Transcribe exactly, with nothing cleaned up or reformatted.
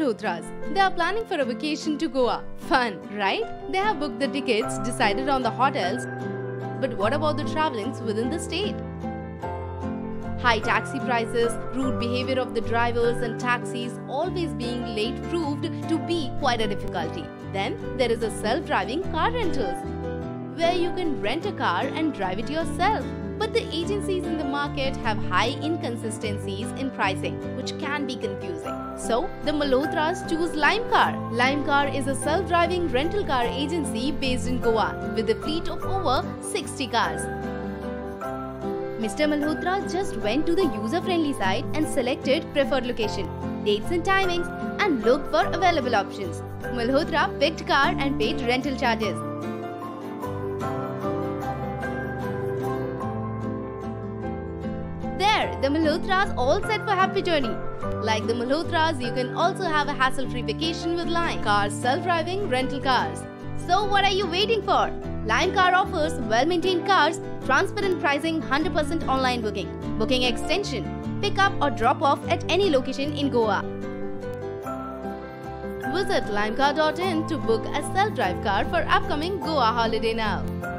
Malhotras. They are planning for a vacation to Goa. Fun, right? They have booked the tickets, decided on the hotels. But what about the travelings within the state? High taxi prices, rude behavior of the drivers and taxis always being late proved to be quite a difficulty. Then there is a self-driving car rentals, where you can rent a car and drive it yourself. But the agencies in the market have high inconsistencies in pricing, which can be confusing. So, the Malhotras choose Limecar. Limecar is a self-driving rental car agency based in Goa with a fleet of over sixty cars. Mister Malhotra just went to the user-friendly site and selected preferred location, dates and timings, and looked for available options. Malhotra picked car and paid rental charges. There, the Malhotras all set for happy journey. Like the Malhotras, you can also have a hassle-free vacation with Limecar's self-driving rental cars. So what are you waiting for? Limecar offers well-maintained cars, transparent pricing, one hundred percent online booking, booking extension, pick up or drop off at any location in Goa. Visit limecar dot in to book a self-drive car for upcoming Goa holiday now.